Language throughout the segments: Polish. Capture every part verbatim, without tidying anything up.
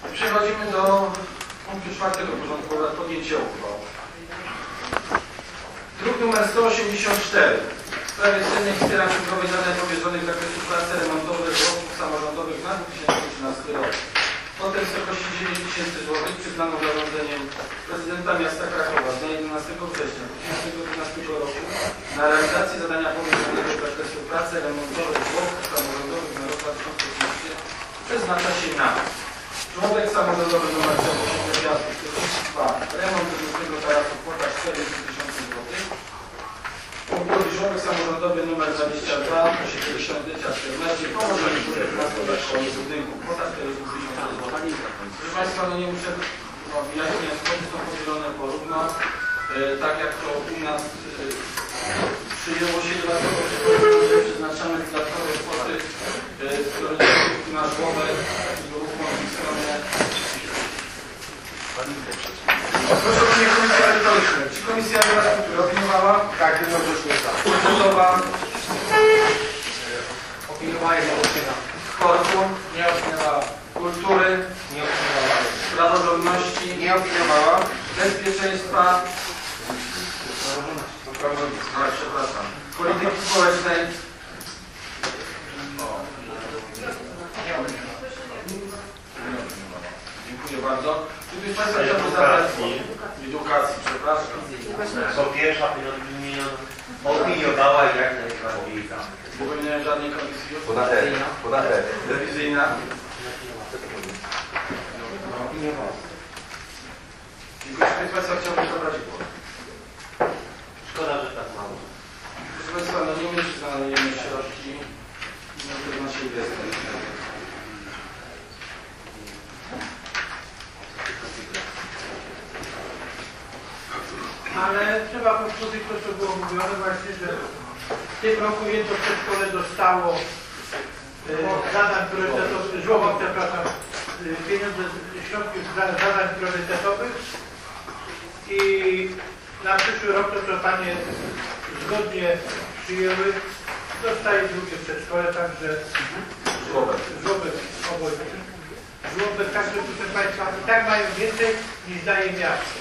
Przechodzimy do punktu czwartego porządku obrad, podjęcie uchwał. Druk nr sto osiemdziesiąt cztery. W sprawie cennych wspierania księgowej zadań powierzonych z zakresu pracy remontowych żłobków samorządowych na dwa tysiące trzynasty rok. Kwotę w wysokości dziewięć tysięcy złotych przyznaną zarządzeniem prezydenta miasta Krakowa z dnia jedenastego września dwa tysiące dwunastego roku na realizację zadania powierzonego z zakresu pracy remontowych żłobków samorządowych na rok dwa tysiące trzynasty przeznacza się na żłobek samorządowy nr dwa, remont drugego tarasu, kwota czterdzieści tysięcy złotych. Punktowy żłobek samorządowy nr dwadzieścia dwa, siedemdziesiąt czternaście, położenie na szkoły budynku, kwota czterdzieści tysięcy złotych. Proszę Państwa, no nie muszę no, wyjaśniać, kwoty są podzielone porówno, e, tak jak to u nas e, przyjęło się, dlatego że przeznaczamy dodatkowe kwoty, e, które na żłobek i ruchomą stronę. Proszę o mnie komisja merytoryczna. Czy komisja infrastruktury opiniowała? Tak, jednogłośnie tak. Kulturowa? Opiniowała jednogłośnie. Sportu? Nie opiniowała. Kultury? Nie opiniowała. Praworządności? Nie opiniowała. Bezpieczeństwa? A, przepraszam. Polityki społecznej? Nie opiniowała. Dziękuję bardzo. Czy ktoś z Państwa chciałby zabrać edukacji, przepraszam. To pierwsza opiniowała i jak najbardziej za. Nie pominąłem żadnej komisji. Podatek. Podatek. Rewizyjna? Opiniowała. Dziękuję. Czy ktoś z Państwa chciałby zabrać głos? Szkoda, że tak mało. Proszę Państwa, no nie umiem, czy znaleziemy środki na naszej inwestycji. Ale trzeba powtórzyć to, co było mówione właśnie, że w tym roku jedno przedszkole dostało e, zadań priorytetowych, żłobek, przepraszam, e, pieniądze, środki z zadań priorytetowych i na przyszły rok to, co Panie zgodnie przyjęły, dostaje drugie przedszkole, także Żłobek. żłobek obojętny. Żłobek, także proszę Państwa, i tak mają więcej niż daje miasto.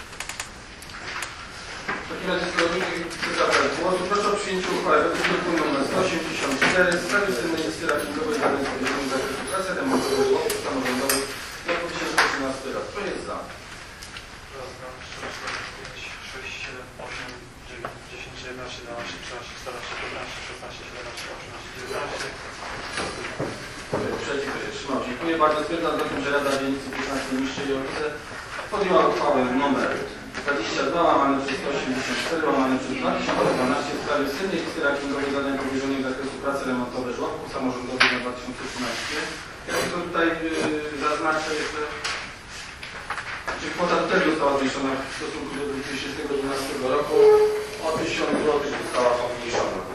W takim razie składniki chcę zabrać głosu. Proszę o przyjęcie uchwały według druku nr sto osiemdziesiąt cztery w sprawie cennej sterachingowej zadań powierzonych z zakresu pracy remontowych żłobków samorządowych na dwa tysiące trzynasty rok. Kto jest za? Raz, dwa, trzy, cztery, pięć, sześć, siedem, osiem, dziewięć, dziesięć, jedenaście, dwanaście, trzynaście, czternaście, piętnaście, szesnaście, siedemnaście, osiemnaście, dziewiętnaście. Przeciw, kto się trzymał. Dziękuję bardzo. Stwierdzam zatem, że Rada Dzielnicy piętnastej Niższej Jolicy podjęła uchwałę numer dwadzieścia dwa łamane przez sto osiemdziesiąt cztery łamane przez dwa tysiące dwanaście w sprawie cennej listy rankingowej zadań powierzonych z zakresu pracy remontowej żłobków samorządowych na dwa tysiące trzynasty. Ja tylko tutaj yy, zaznaczę jeszcze, czy kwota też została zwiększona w stosunku do dwa tysiące dwunastego roku o tysiąc złotych została pomniejszona.